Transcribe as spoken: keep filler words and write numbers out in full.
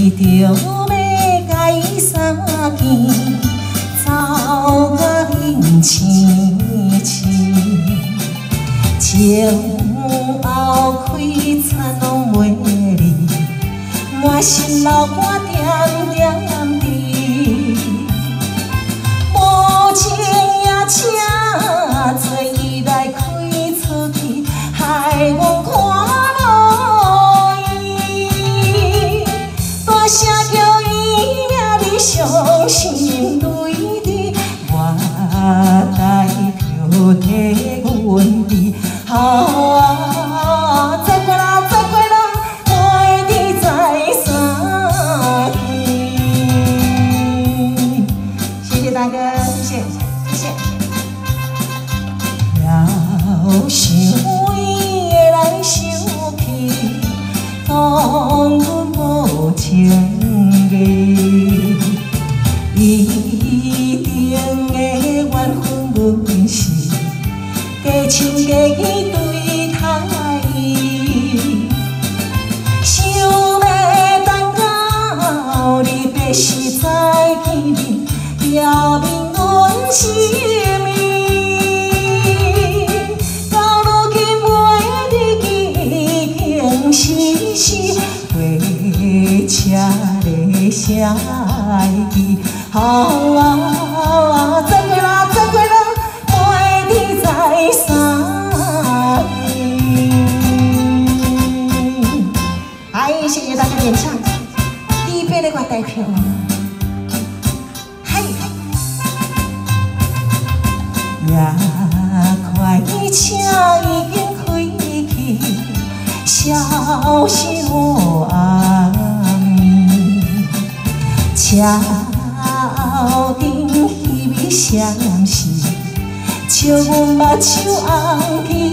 伊着要甲伊相见，走甲面青青，前后开餐拢袂离，满心流汗点点滴，无情也请做伊来开出去，害我看。 声叫伊名你伤心泪滴，我代着替阮滴。啊，再过啦，再过啦，我的在三更。谢谢大哥，谢谢，谢谢。要想伊会来想去，当阮无情。 一定的缘分阮是加唱加戏对待伊，想要等到你白时再见面，表明阮心意。到如今每日已经时时火车咧声伊。 好啊，再过啦，再过啦，每日在三更。哎，谢谢大家点唱，第一杯的我代表。嘿，夜快车已经开去，消息我暗暝，车。 头顶翕味闪烁，笑阮目睭红起。